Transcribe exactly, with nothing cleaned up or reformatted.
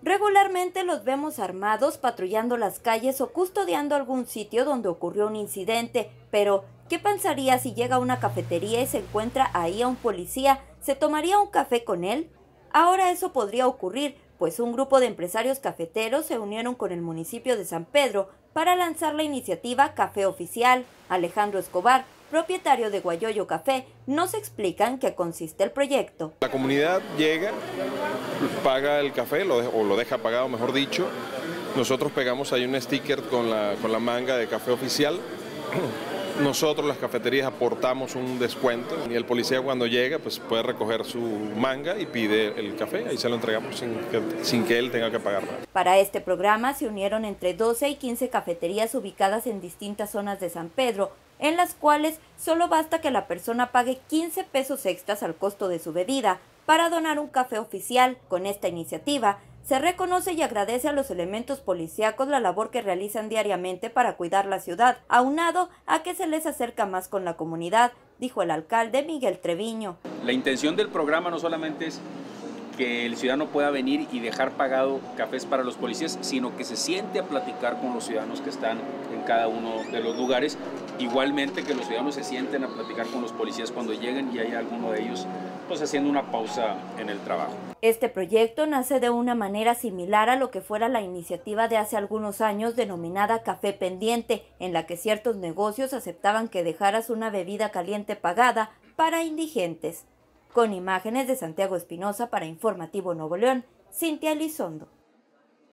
Regularmente los vemos armados patrullando las calles o custodiando algún sitio donde ocurrió un incidente, pero ¿qué pensaría si llega a una cafetería y se encuentra ahí a un policía? ¿Se tomaría un café con él? Ahora eso podría ocurrir, pues un grupo de empresarios cafeteros se unieron con el municipio de San Pedro para lanzar la iniciativa Café Oficial. Alejandro Escobar, propietario de Guayoyo Café, nos explica en qué consiste el proyecto. La comunidad llega, paga el café, lo de, o lo deja pagado, mejor dicho. Nosotros pegamos ahí un sticker con la, con la manga de Café Oficial. Nosotros, las cafeterías, aportamos un descuento y el policía cuando llega pues puede recoger su manga y pide el café, ahí se lo entregamos sin que, sin que él tenga que pagar nada. Para este programa se unieron entre doce y quince cafeterías ubicadas en distintas zonas de San Pedro, en las cuales solo basta que la persona pague quince pesos extras al costo de su bebida para donar un café oficial. Con esta iniciativa se reconoce y agradece a los elementos policíacos la labor que realizan diariamente para cuidar la ciudad, aunado a que se les acerca más con la comunidad, dijo el alcalde Miguel Treviño. La intención del programa no solamente es que el ciudadano pueda venir y dejar pagado cafés para los policías, sino que se siente a platicar con los ciudadanos que están en cada uno de los lugares. Igualmente que los ciudadanos se sienten a platicar con los policías cuando lleguen y hay alguno de ellos pues haciendo una pausa en el trabajo. Este proyecto nace de una manera similar a lo que fuera la iniciativa de hace algunos años denominada Café Pendiente, en la que ciertos negocios aceptaban que dejaras una bebida caliente pagada para indigentes. Con imágenes de Santiago Espinosa para Informativo Nuevo León, Cintia Elizondo.